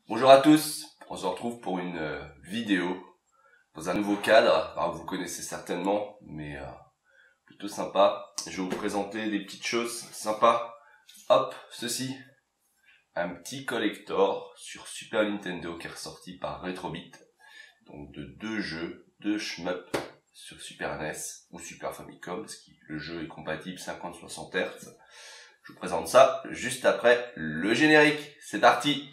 Bonjour à tous, on se retrouve pour une vidéo dans un nouveau cadre. Alors, vous connaissez certainement, mais plutôt sympa. Je vais vous présenter des petites choses sympas. Hop, ceci, un petit collector sur Super Nintendo qui est ressorti par Retrobit. Donc de deux jeux, deux shmup sur Super NES ou Super Famicom, parce que le jeu est compatible 50-60 Hz. Je vous présente ça juste après le générique. C'est parti!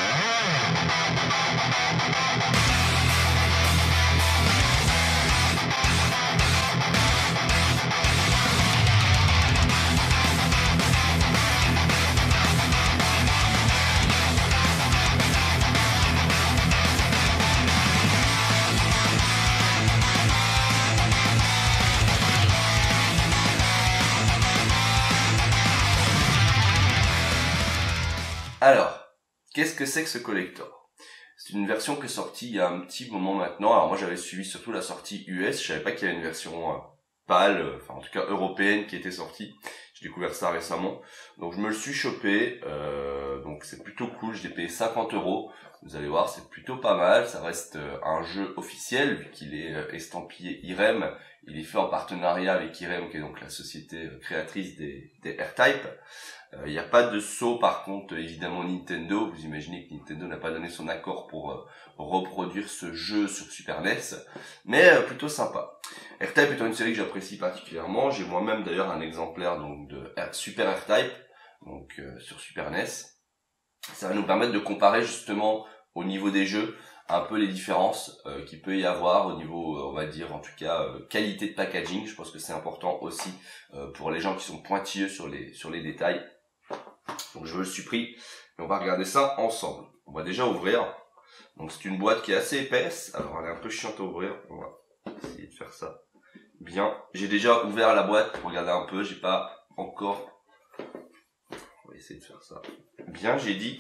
Alors, qu'est-ce que c'est que ce collector? C'est une version qui est sortie il y a un petit moment maintenant. Alors moi j'avais suivi surtout la sortie US, je savais pas qu'il y avait une version pâle, enfin en tout cas européenne qui était sortie. J'ai découvert ça récemment. Donc je me le suis chopé, donc c'est plutôt cool, je l'ai payé 50 €. Vous allez voir, c'est plutôt pas mal, ça reste un jeu officiel vu qu'il est estampillé Irem. Il est fait en partenariat avec Irem qui est donc la société créatrice des R-Type. Il n'y a pas de saut par contre évidemment Nintendo, vous imaginez que Nintendo n'a pas donné son accord pour reproduire ce jeu sur Super NES, mais plutôt sympa. R-Type étant une série que j'apprécie particulièrement, j'ai moi-même d'ailleurs un exemplaire donc de Super R-Type, donc sur Super NES. Ça va nous permettre de comparer justement au niveau des jeux un peu les différences qu'il peut y avoir au niveau, on va dire en tout cas qualité de packaging. Je pense que c'est important aussi pour les gens qui sont pointilleux sur les détails. Donc je me le suis pris et on va regarder ça ensemble. On va déjà ouvrir. Donc c'est une boîte qui est assez épaisse. Alors elle est un peu chiante à ouvrir. On va essayer de faire ça bien. J'ai déjà ouvert la boîte pour regarder un peu. J'ai pas encore. On va essayer de faire ça bien. J'ai dit.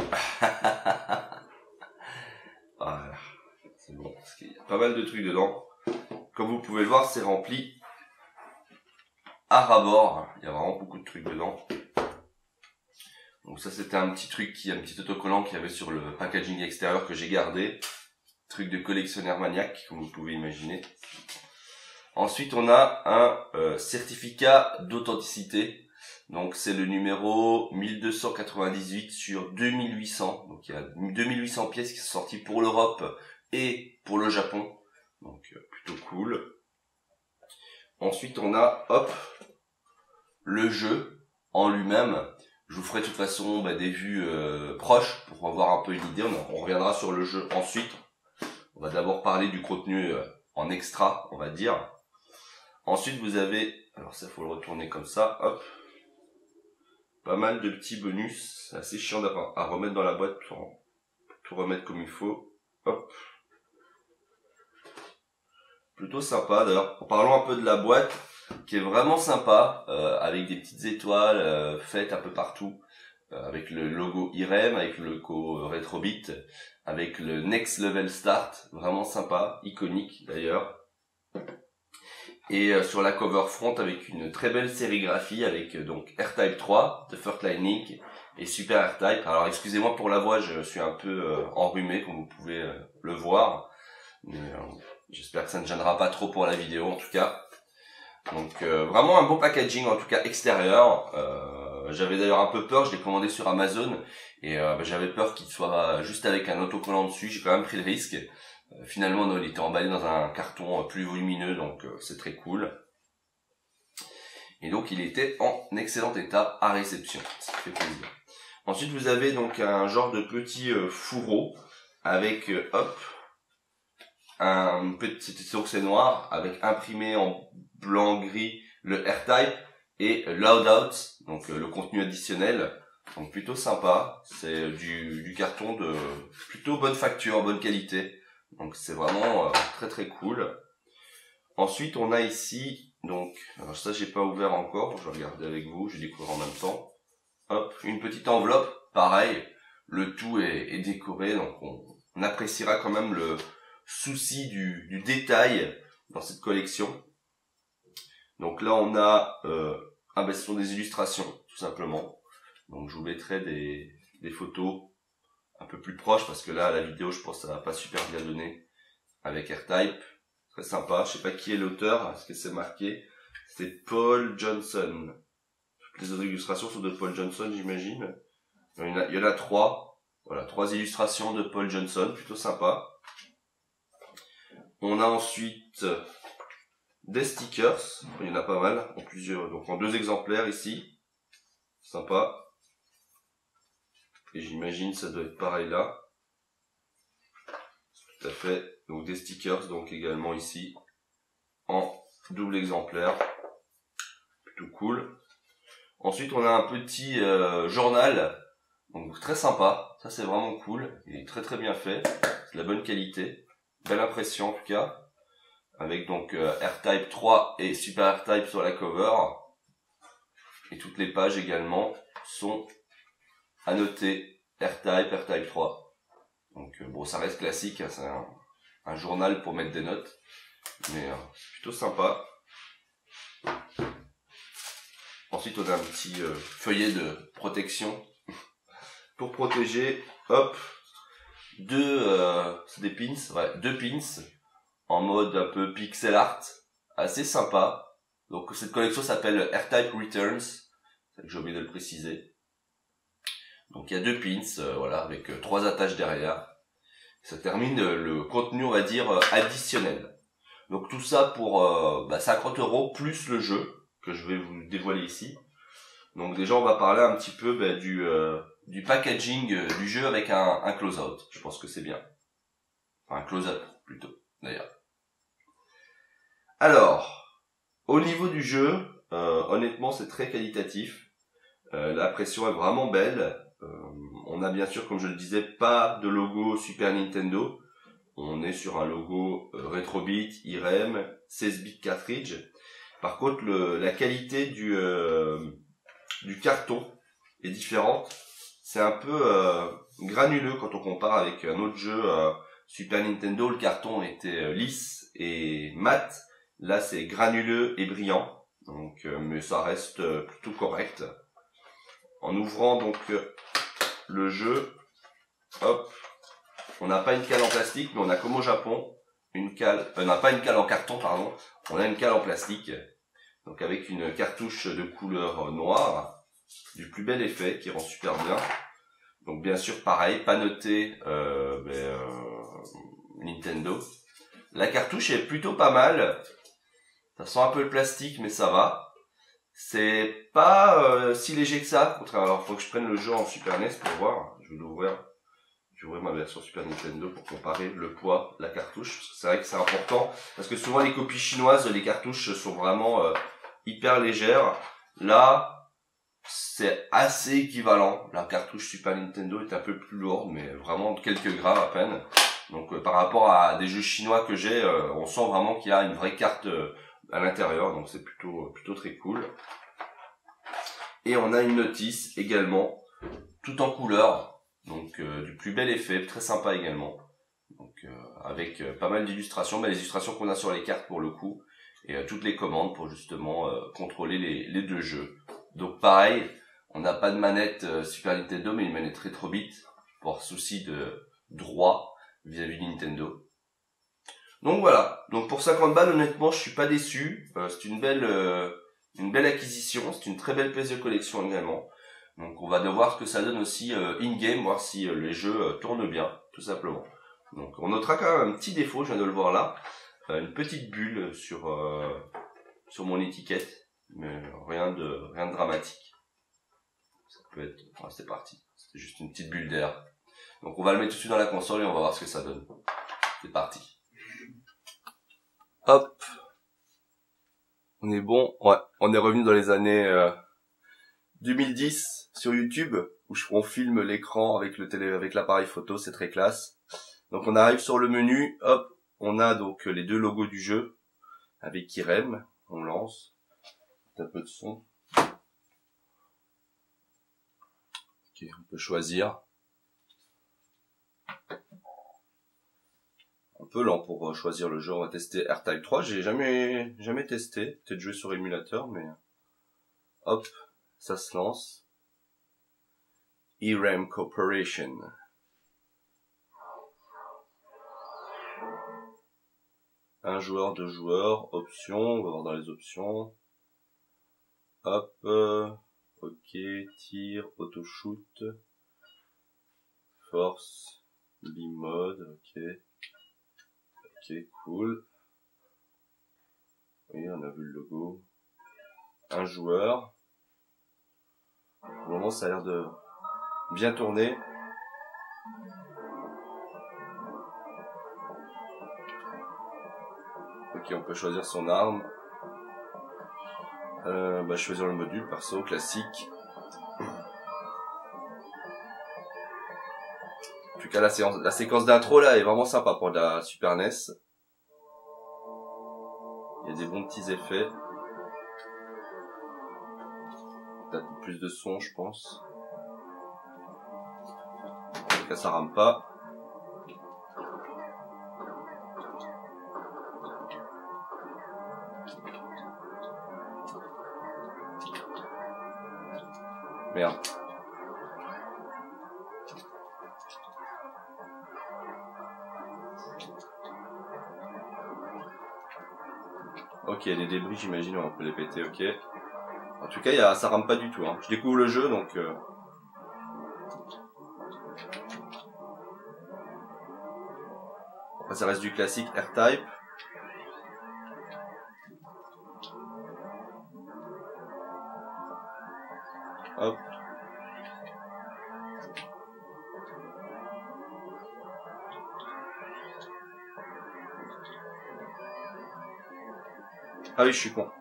Voilà. C'est bon. Parce qu'il y a pas mal de trucs dedans. Comme vous pouvez le voir, c'est rempli à ras-bord. Il y a vraiment beaucoup de trucs dedans. Donc ça c'était un petit truc, un petit autocollant qu'il y avait sur le packaging extérieur que j'ai gardé. Truc de collectionneur maniaque, comme vous pouvez imaginer. Ensuite on a un certificat d'authenticité. Donc c'est le numéro 1298 sur 2800. Donc il y a 2800 pièces qui sont sorties pour l'Europe et pour le Japon. Donc plutôt cool. Ensuite on a, hop, le jeu en lui-même. Je vous ferai de toute façon des vues proches pour avoir un peu une idée. On reviendra sur le jeu ensuite. On va d'abord parler du contenu en extra, on va dire. Ensuite, vous avez... Alors ça, faut le retourner comme ça. Hop. Pas mal de petits bonus. C'est assez chiant à remettre dans la boîte pour tout remettre comme il faut. Hop. Plutôt sympa. D'ailleurs, en parlant un peu de la boîte, qui est vraiment sympa, avec des petites étoiles faites un peu partout, avec le logo Irem, avec le logo Retrobit, avec le Next Level Start, vraiment sympa, iconique d'ailleurs. Et sur la cover front avec une très belle sérigraphie avec donc R-Type 3, The First Lightning et Super R-Type. Alors excusez-moi pour la voix, je suis un peu enrhumé comme vous pouvez le voir, mais j'espère que ça ne gênera pas trop pour la vidéo en tout cas. Donc vraiment un beau packaging en tout cas extérieur. J'avais d'ailleurs un peu peur, je l'ai commandé sur Amazon et j'avais peur qu'il soit juste avec un autocollant dessus. J'ai quand même pris le risque. Finalement non, il était emballé dans un carton plus volumineux, donc c'est très cool. Et donc il était en excellent état à réception, ça fait plaisir. Ensuite vous avez donc un genre de petit fourreau avec hop, un petit sourcil noir avec imprimé en blanc gris le R-Type et Loadout, donc le contenu additionnel. Donc plutôt sympa, c'est du carton de plutôt bonne facture, bonne qualité. Donc c'est vraiment très très cool. Ensuite on a ici, donc, alors ça j'ai pas ouvert encore, je vais regarder avec vous, je découvre en même temps. Hop, une petite enveloppe, pareil, le tout est décoré, donc on appréciera quand même le souci du détail dans cette collection. Donc là on a, ce sont des illustrations tout simplement. Donc je vous mettrai des photos un peu plus proche parce que là, la vidéo, je pense que ça va pas super bien donner avec R-Type. Très sympa. Je sais pas qui est l'auteur, est-ce que c'est marqué? C'est Paul Johnson. Toutes les autres illustrations sont de Paul Johnson, j'imagine. Il y en a 3. Voilà, 3 illustrations de Paul Johnson, plutôt sympa. On a ensuite des stickers. Il y en a pas mal, en plusieurs, donc en 2 exemplaires ici. Sympa. Et j'imagine ça doit être pareil là. Tout à fait. Donc des stickers, donc également ici, en double exemplaire. Plutôt cool. Ensuite, on a un petit journal. Donc très sympa. Ça, c'est vraiment cool. Il est très très bien fait. C'est de la bonne qualité. Belle impression en tout cas. Avec donc R-Type 3 et Super R-Type sur la cover. Et toutes les pages également sont annotées R-Type, R-Type 3. Donc bon, ça reste classique. Hein, c'est un journal pour mettre des notes. Mais plutôt sympa. Ensuite, on a un petit feuillet de protection pour protéger, hop, c'est des pins, ouais, 2 pins en mode un peu pixel art, assez sympa. Donc cette collection s'appelle R-Type Returns, j'ai oublié de le préciser. Donc il y a 2 pins, voilà, avec 3 attaches derrière. Ça termine le contenu, on va dire, additionnel. Donc tout ça pour 50 € plus le jeu que je vais vous dévoiler ici. Donc déjà on va parler un petit peu du packaging du jeu avec un close-out. Je pense que c'est bien. Enfin un close-up plutôt d'ailleurs. Alors, au niveau du jeu, honnêtement c'est très qualitatif. La pression est vraiment belle. On a bien sûr, comme je le disais, pas de logo Super Nintendo. On est sur un logo Retrobit, IREM, 16 bits cartridge. Par contre, la qualité du carton est différente. C'est un peu granuleux quand on compare avec un autre jeu Super Nintendo. Le carton était lisse et mat. Là, c'est granuleux et brillant. Donc, mais ça reste plutôt correct. En ouvrant donc le jeu, hop, on n'a pas une cale en plastique, mais on a comme au Japon une cale. On n'a pas une cale en carton, pardon. On a une cale en plastique. Donc avec une cartouche de couleur noire, du plus bel effet qui rend super bien. Donc bien sûr pareil, pas noté Nintendo. La cartouche est plutôt pas mal. Ça sent un peu le plastique mais ça va. C'est pas si léger que ça. Contrairement, alors faut que je prenne le jeu en Super NES pour voir. Je vais l'ouvrir. Je vais ouvrir ma version Super Nintendo pour comparer le poids, la cartouche. Parce que c'est vrai que c'est important. Parce que souvent les copies chinoises, les cartouches sont vraiment hyper légères. Là, c'est assez équivalent. La cartouche Super Nintendo est un peu plus lourde, mais vraiment quelques grammes à peine. Donc par rapport à des jeux chinois que j'ai, on sent vraiment qu'il y a une vraie carte à l'intérieur. Donc c'est plutôt très cool. Et on a une notice également, tout en couleur. Donc du plus bel effet, très sympa également. Donc avec pas mal d'illustrations, les illustrations qu'on a sur les cartes pour le coup, et toutes les commandes pour justement contrôler les 2 jeux. Donc pareil, on n'a pas de manette Super Nintendo, mais une manette Retrobit, pour souci de droit vis-à-vis de Nintendo. Donc voilà, donc pour 50 balles, honnêtement, je suis pas déçu. C'est une belle acquisition, c'est une très belle pièce de collection également. Donc on va devoir ce que ça donne aussi in-game, voir si les jeux tournent bien, tout simplement. Donc on notera quand même un petit défaut, je viens de le voir là, une petite bulle sur mon étiquette, mais rien de dramatique. Ça peut être, ouais, c'est parti, c'était juste une petite bulle d'air. Donc on va le mettre tout de suite dans la console et on va voir ce que ça donne. C'est parti. Hop, on est bon, ouais, on est revenu dans les années 2010 sur YouTube, où on filme l'écran avec l'appareil photo, c'est très classe. Donc on arrive sur le menu, hop, on a donc les 2 logos du jeu, avec IREM, on lance, un peu de son. Ok, on peut choisir. Un peu lent pour choisir le jeu, on va tester R-Type 3, j'ai jamais testé, peut-être joué sur émulateur, mais hop, ça se lance. IREM Corporation. Un joueur, deux joueurs, options, on va voir dans les options. Hop, ok, tir, auto-shoot, force, B-mode, ok. Ok, cool. Oui, on a vu le logo. Un joueur. Pour le moment, ça a l'air de bien tourner. Ok, on peut choisir son arme. Choisir le module perso classique. En tout cas, la séquence d'intro là est vraiment sympa pour la Super NES. Il y a des bons petits effets. Peut-être plus de son, je pense. En tout cas, ça rame pas. Merde. Ok, les débris, j'imagine, on peut les péter, ok. En tout cas, ça rame pas du tout. Hein. Je découvre le jeu, donc... Après, ça reste du classique R-Type. Hop. Ah oui, je suis con.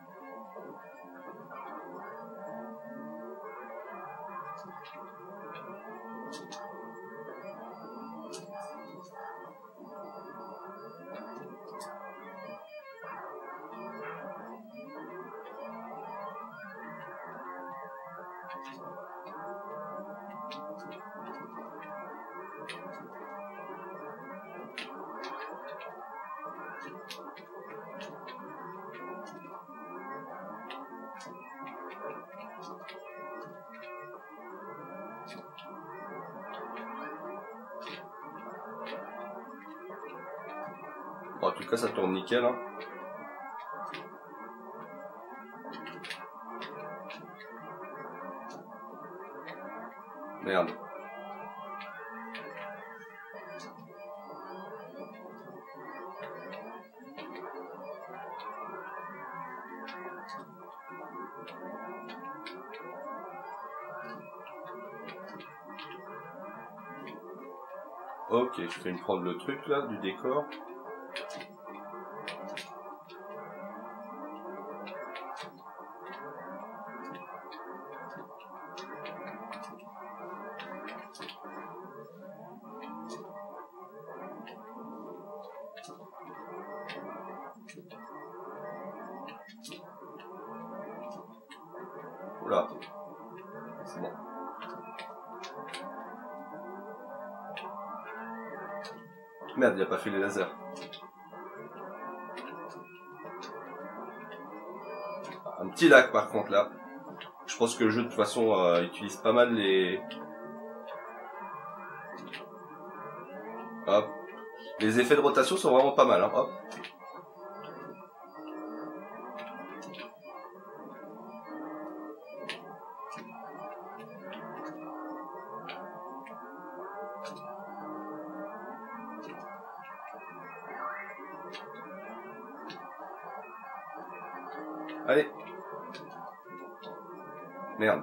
Bon, en tout cas, ça tourne nickel. Hein. Merde. Ok, je vais me prendre le truc là, du décor. Oula, c'est bon. Merde, il a pas fait les lasers. Un petit lag par contre là. Je pense que le jeu de toute façon utilise pas mal les... Hop. Les effets de rotation sont vraiment pas mal. Hein. Hop. Allez. Merde.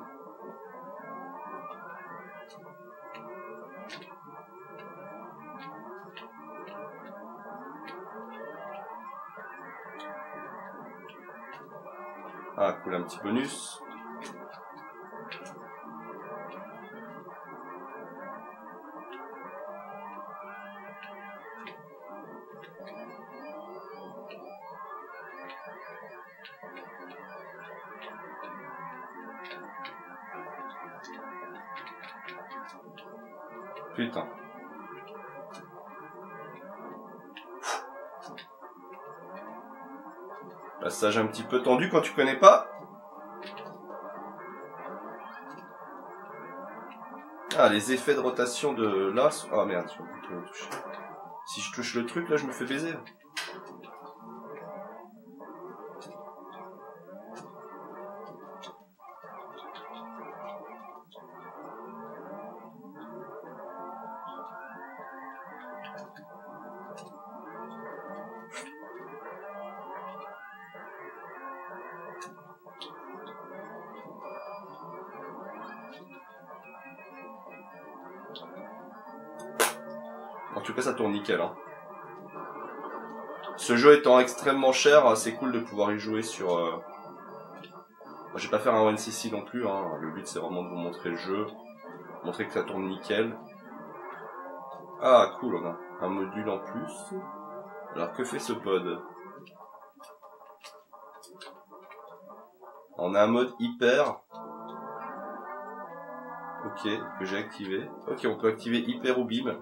Ah, cool, un petit bonus. Putain. Passage un petit peu tendu quand tu connais pas. Ah, les effets de rotation de là. Ah merde, je peux toucher. Si je touche le truc là, je me fais baiser. En tout cas, ça tourne nickel. Hein. Ce jeu étant extrêmement cher, c'est cool de pouvoir y jouer sur... Moi, je vais pas faire un 1cc non plus. Hein. Le but, c'est vraiment de vous montrer le jeu. Montrer que ça tourne nickel. Ah, cool, on a un module en plus. Alors, que fait ce pod? On a un mode hyper. Ok, que j'ai activé. Ok, on peut activer hyper ou bim.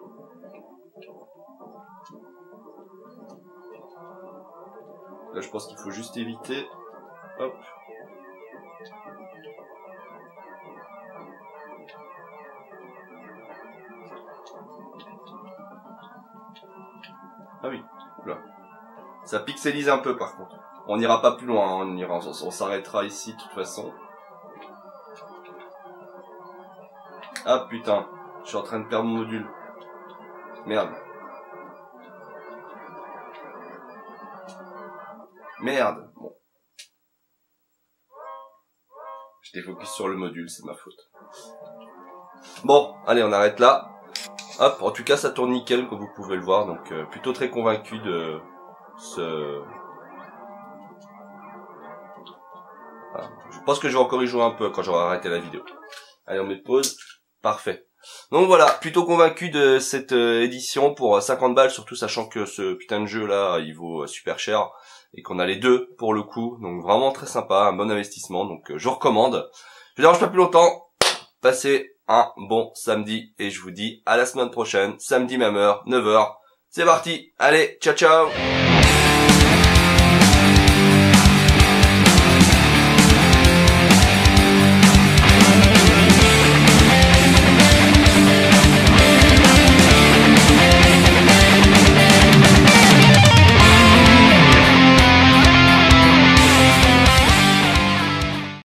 Là, je pense qu'il faut juste éviter. Hop. Ah oui, là. Ça pixelise un peu par contre. On n'ira pas plus loin, hein. On s'arrêtera ici de toute façon. Ah putain, je suis en train de perdre mon module. Merde. Merde. Bon. J'étais focus sur le module, c'est ma faute. Bon, allez, on arrête là. Hop, en tout cas, ça tourne nickel, comme vous pouvez le voir. Donc, plutôt très convaincu de ce... Voilà. Je pense que je vais encore y jouer un peu quand j'aurai arrêté la vidéo. Allez, on met pause. Parfait. Donc voilà, plutôt convaincu de cette édition pour 50 balles, surtout sachant que ce putain de jeu là, il vaut super cher et qu'on a les deux pour le coup. Donc vraiment très sympa, un bon investissement. Donc je vous recommande. Je ne dérange pas plus longtemps. Passez un bon samedi et je vous dis à la semaine prochaine, samedi même heure, 9h. C'est parti. Allez, ciao ciao.